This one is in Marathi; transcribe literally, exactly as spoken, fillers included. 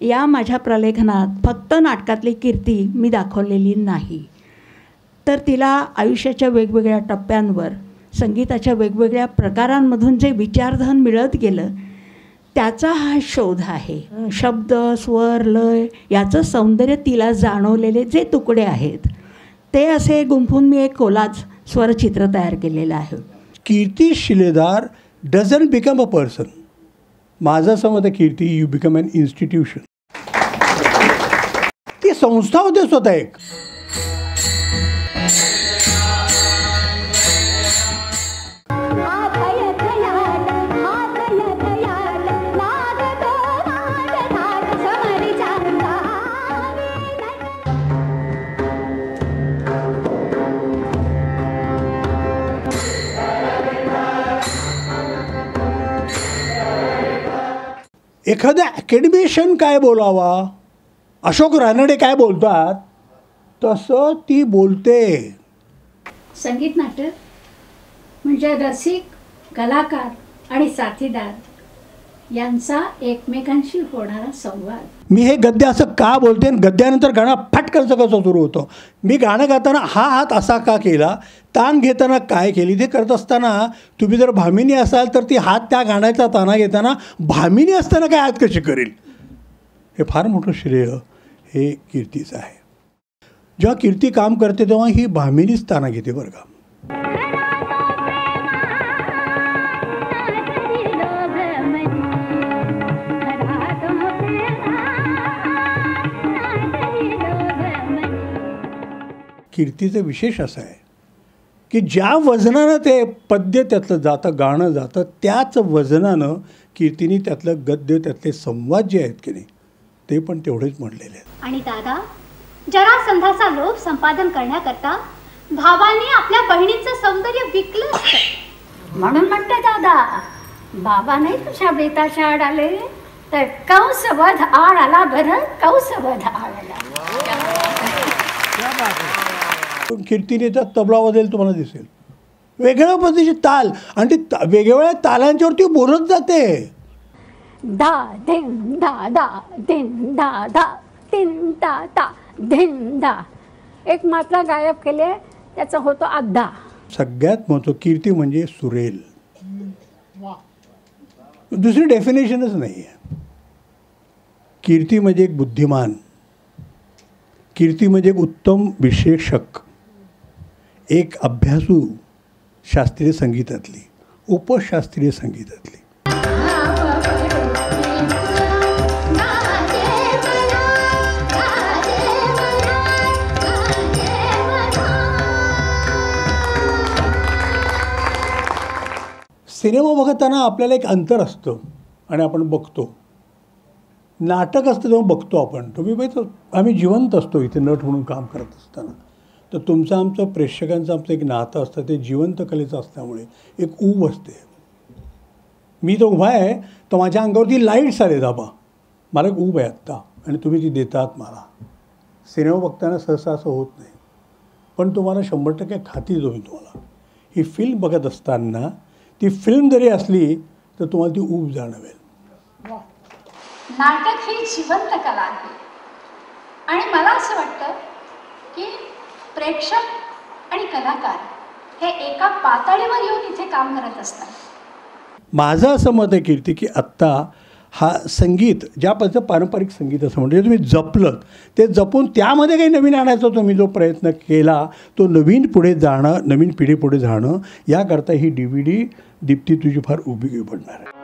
या माझ्या प्रलेखनात फक्त नाटकातली कीर्ती मी दाखवलेली नाही, तर तिला आयुष्याच्या वेगवेगळ्या टप्प्यांवर संगीताच्या वेगवेगळ्या प्रकारांमधून जे विचारधन मिळत गेलं त्याचा हा शोध आहे. शब्द, स्वर, लय याचं सौंदर्य तिला जाणवलेले जे तुकडे आहेत ते असे गुंफून मी एक कोलाज स्वरचित्र तयार केलेलं आहे. Kirti Shiledar doesn't become a person. माझं असं मत आहे, Kirti you become an institution. ती संस्था होते स्वतः एक. एखादा अकॅडमिशियन काय बोलावा, अशोक रानडे काय बोलतात तसं ती बोलते. संगीत नाटक म्हणजे रसिक, कलाकार आणि साथीदार यांचा एकमेकांशी होणारा संवाद. मी हे गद्य असं का बोलते आणि गद्यानंतर गाणं फटकन कसं सुरू होतं. मी गाणं गाताना हा हात असा का केला, तान घेताना काय केली, ते करत असताना तुम्ही जर भामिनी असाल तर ती हात त्या गाण्याचा ताना घेताना भामिनी असताना काय हात कशी करेल. हे फार मोठं श्रेय हे कीर्तीचं आहे. जेव्हा कीर्ती काम करते तेव्हा ही भामिनीच ताना घेते बरं का. कीर्तीचं विशेष असं आहे की ज्या वजनानं ते पद्य त्यातलं जातं, गाणं जातं, त्याच वजनानं कीर्तीने त्यातलं गद्य, त्यातले संवाद जे आहेत की नाही ते पण तेवढेच म्हणलेले आहेत. आणि दादा, जरासंधाचा लोभ संपादन करण्याकरता भावाने आपल्या बहिणीचं सौंदर्य विकलं असतं. म्हणून म्हणते दादा, बाबा नाही तुझ्या बेताच्या आड आले तर कंसवध आड आला बरं, कंसवध आड आला. कीर्तीनेचा तबला वाजेल तुम्हाला दिसेल, वेगळ्या पद्धतीची ताल, आणि ती वेगवेगळ्या तालांच्यावरती बोलत जाते. दा धिन दा दा धिन दा दा धिन दा दा धिन दा. एक मात्रा गायब केले त्याचा होतो अद्दा. सगळ्यात महत्त्व कीर्ती म्हणजे सुरेल. दुसरी डेफिनेशनच नाही आहे. कीर्ती म्हणजे एक बुद्धिमान, कीर्ती म्हणजे एक उत्तम विशेषक, एक अभ्यासू शास्त्रीय संगीतातली, उपशास्त्रीय संगीतातली. सिनेमा बघताना आपल्याला एक अंतर असतं आणि आपण बघतो. नाटक असतं तेव्हा बघतो आपण. तुम्ही बघतो आम्ही जिवंत असतो इथे नट म्हणून काम करत असताना. तर तुमचं आमचं प्रेक्षकांचं आमचं एक नातं असतं, ते जिवंत कलेचं असल्यामुळे एक ऊब असते. मी तो उभा आहे तर माझ्या अंगावरती लाईट्स आले दाबा, मला एक ऊब आहे आत्ता आणि तुम्ही ती देतात मला. सिनेमा बघताना सहसा असं होत नाही, पण तुम्हाला शंभर टक्के खात्री देईन तुम्हाला, ही फिल्म बघत असताना ती फिल्म जरी असली तर तुम्हाला ती ऊब जाणवेल. नाटक ही जिवंत कला आहे आणि मला असं वाटतं की प्रेक्षक आणि कलाकार हे एका पातळीवर येऊन इथे काम करत असतात. माझं असं मत आहे कीर्ती की आत्ता हा संगीत ज्या पद्धतीचं पारंपरिक संगीत असं म्हणजे तुम्ही जपलं, ते जपून त्यामध्ये काही नवीन आणायचा तुम्ही जो प्रयत्न केला तो नवीन पुढे जाणं, नवीन पिढी पुढे जाणं, याकरता ही डी व्ही डी दीप्ती तुझी फार उपयोगी पडणार आहे.